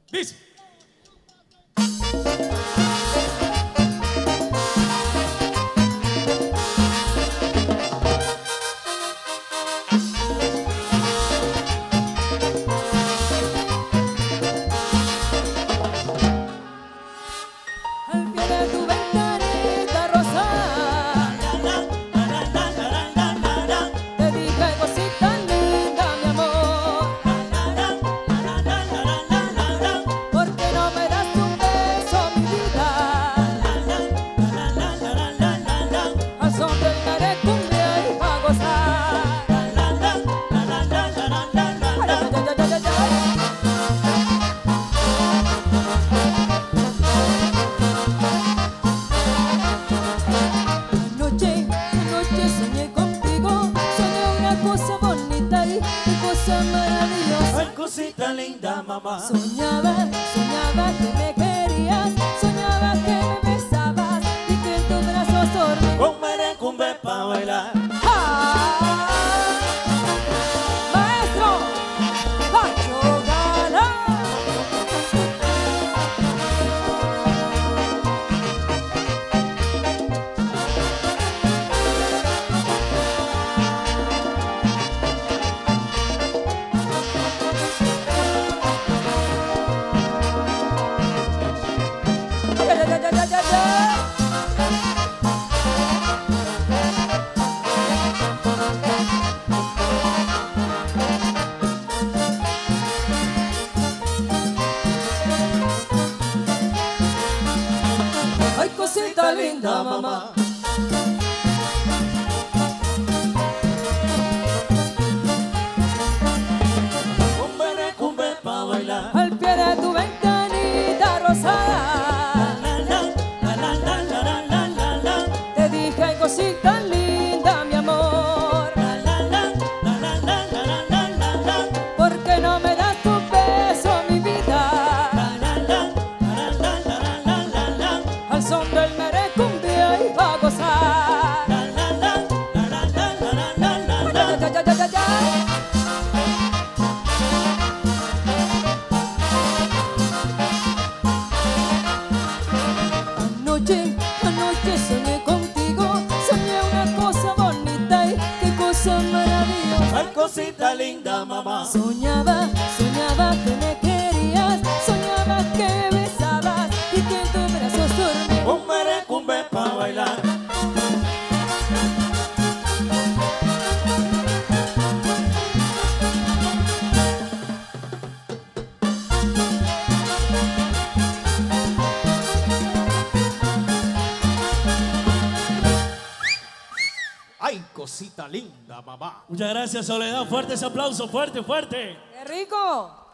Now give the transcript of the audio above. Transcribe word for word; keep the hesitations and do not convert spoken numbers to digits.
Dice. Al pie de tu ventanita rosada, te dije cosita linda, mi amor. ¿Por qué no me das un beso, mi vida? Al son del merengue y pa' gozar. Ay, ay, ay, ay, ay, ay. Anoche, anoche soñé contigo, soñé una cosa bonita y una cosa maravillosa. Ay, cosita linda, mamá. Soñaba, soñaba que me querías, soñaba que me besabas y que en tus brazos dormí. Con merecumbe pa' bailar. ¡Ah! Maestro Pancho Galán. Ay, ay, ay, ay, ay, ay, ay. Ay, cosita linda, mamá. Con merecumbe pa' bailar. Al pie de tu ventanita rosada, La, la, la, la, la, la, la, la, la. te dije ay, cosita linda, mi amor. La, la, la, la, la, la, la, la, la, la. ¿Por qué no me das tu beso, mi vida? La, la, la, la, la, la, la, la, la. Al son del merengue y pa' gozar. La, la, la, la, la, la, la, la, la, Ay, la. ay, ay, ay, ay, ay. Anoche, anoche soñé contigo, soñé una cosa bonita y qué cosa maravillosa. Ay, cosita linda, mamá. Soñaba, soñaba que me querías, soñaba que me besabas y que en tus brazos dormí. Con merecumbe pa' bailar. Ay, cosita linda, mamá. Muchas gracias, Soledad. Fuerte ese aplauso, fuerte, fuerte. ¡Qué rico!